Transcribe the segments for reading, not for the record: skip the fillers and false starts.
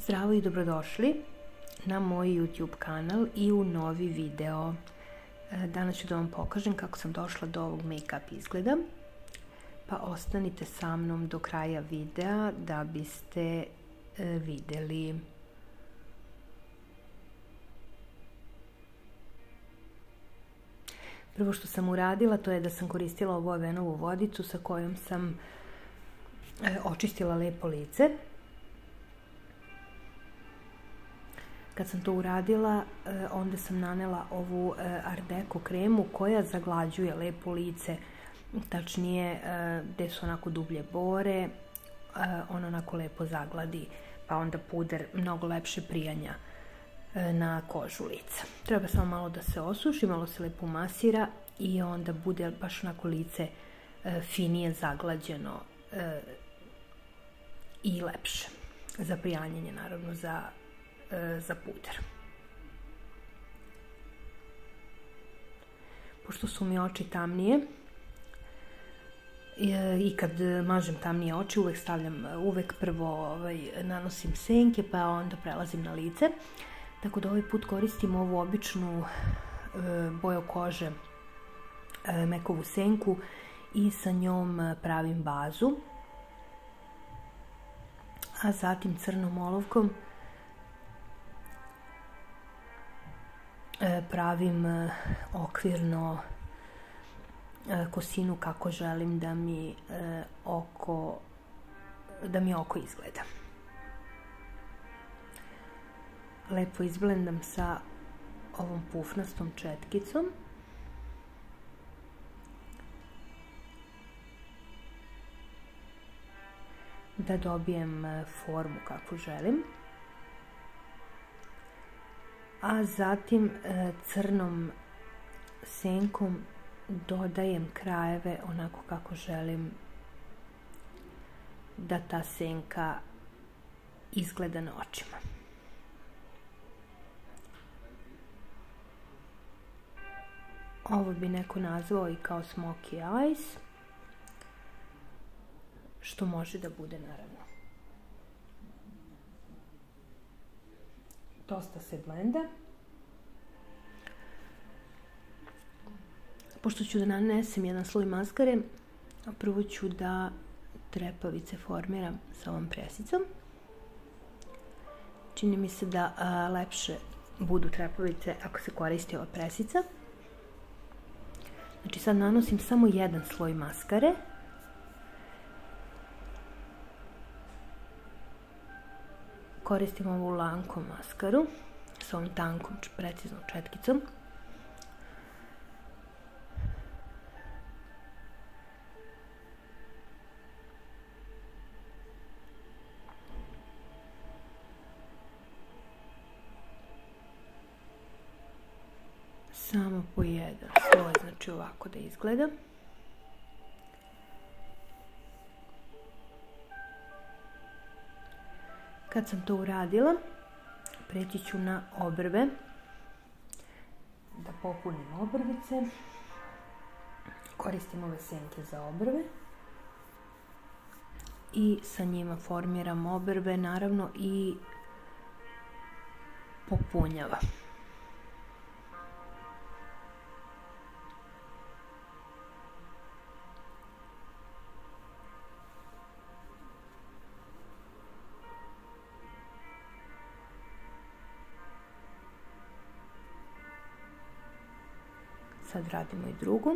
Zdravo i dobrodošli na moj YouTube kanal i u novi video. Danas ću da vam pokažem kako sam došla do ovog make-up izgleda. Pa ostanite sa mnom do kraja videa da biste videli. Prvo što sam uradila to je da sam koristila ovu avenovu vodicu sa kojom sam očistila lepo lice. Kad sam to uradila, onda sam nanela ovu Art Deco kremu koja zaglađuje lepo lice, tačnije gde su onako dublje bore, ona onako lepo zagladi, pa onda puder mnogo lepše prijanja na kožu lica. Treba samo malo da se osuši, malo se lepo masira i onda bude baš onako lice finije zaglađeno i lepše. Za prijanjanje, naravno, za puder. Pošto su mi oči tamnije i kad mažem tamnije oči uvek prvo nanosim senke pa onda prelazim na lice, tako da ovaj put koristim ovu običnu boju kože mekovu senku i sa njom pravim bazu, a zatim crnom olovkom pravim okvirno kosinu kako želim da mi oko izgleda. Lepo izblendam sa ovom pufnastom četkicom. Da dobijem formu kakvu želim. A zatim crnom senkom dodajem krajeve onako kako želim da ta senka izgleda na očima. Ovo bi neko nazvao i kao smokey eyes, što može da bude, naravno. Dosta se blenda. Pošto ću da nanesem jedan sloj maskare, prvo ću da trepavice formiram sa ovom presicom. Čini mi se da lepše budu trepavice ako se koristi ova presica. Znači sad nanosim samo jedan sloj maskare. Koristim ovu Lancome maskaru sa ovom tankom, preciznom četkicom. Samo po jedan sloj, znači ovako da izgleda. Kad sam to uradila, preći ću na obrve, da popunim obrvice. Koristim ove senke za obrve i sa njima formiram obrve, naravno, i popunjavam. Sad radimo i drugu.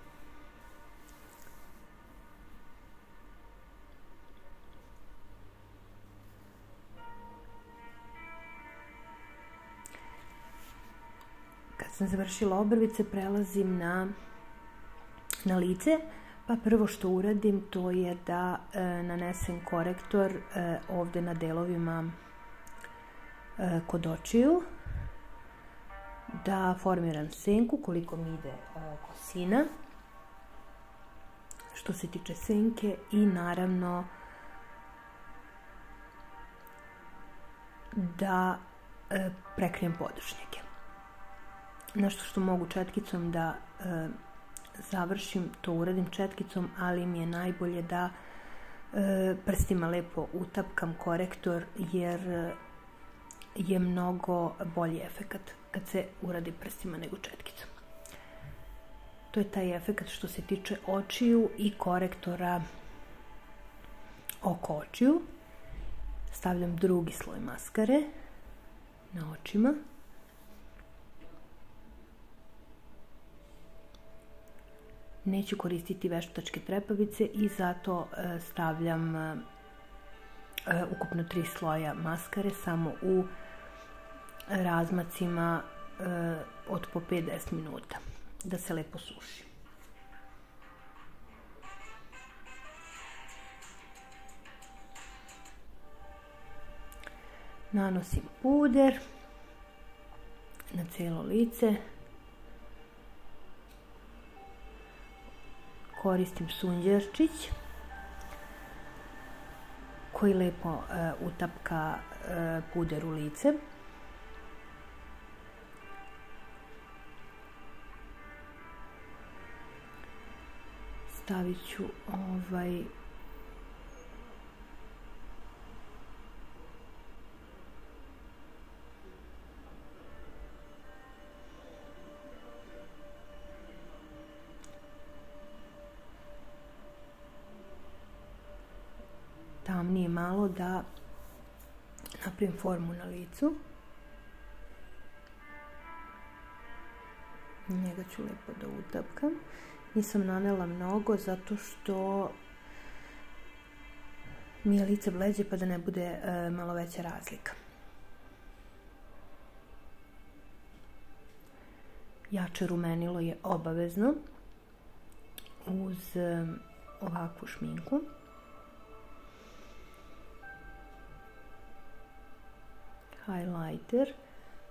Kad sam završila obrvice, prelazim na lice, pa prvo što uradim to je da nanesem korektor ovde na delovima kod očiju, da formiram senku koliko mi ide kosina što se tiče senke i naravno da prekrijem podočnjake. Nešto što mogu četkicom da završim, to uradim četkicom, ali mi je najbolje da prstima lepo utapkam korektor, jer je mnogo bolji efekat kad se uradi prstima nego četkicom. To je taj efekat što se tiče očiju i korektora oko očiju. Stavljam drugi sloj maskare na očima. Neću koristiti veštačke trepavice i zato stavljam ukupno 3 sloja maskare samo u razmacima od po 5-10 minuta da se lepo suši. Nanosim puder na cijelo lice. Koristim sunđerčić koji lepo utapka puder u lice. Stavit ću tamnije malo da napravim formu na licu. Njega ću lepo da utapkam. Nisam nanela mnogo zato što mi je lice bleđe pa da ne bude malo veća razlika. Jače rumenilo je obavezno uz ovakvu šminku. Highlighter.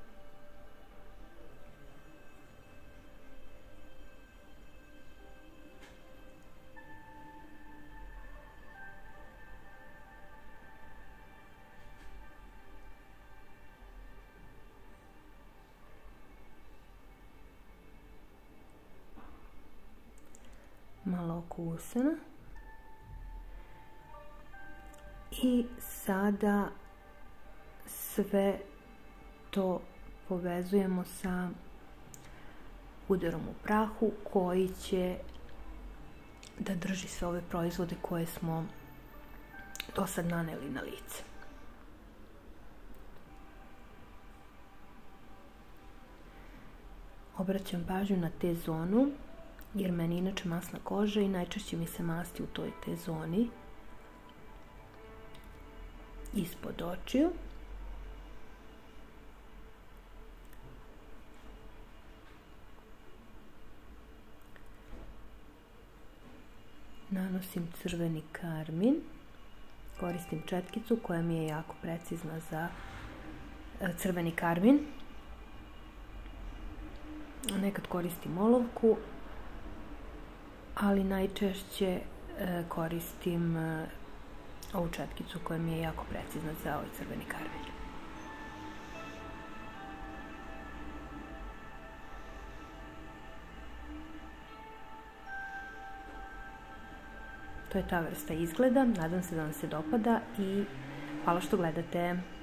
Malo oko usana. I sada sve to povezujemo sa puderom u prahu koji će da drži sve ove proizvode koje smo do sad naneli na lice. Obraćam pažnju na T-zonu jer meni je inače masna koža i najčešće mi se masti u toj T-zoni ispod očiju. Nanosim crveni karmin. Koristim četkicu koja mi je jako precizna za crveni karmin. Nekad koristim olovku, ali najčešće koristim ovu četkicu koja mi je jako precizna za ovaj crveni karmin. To je ta vrsta izgleda. Nadam se da vam se dopada i hvala što gledate.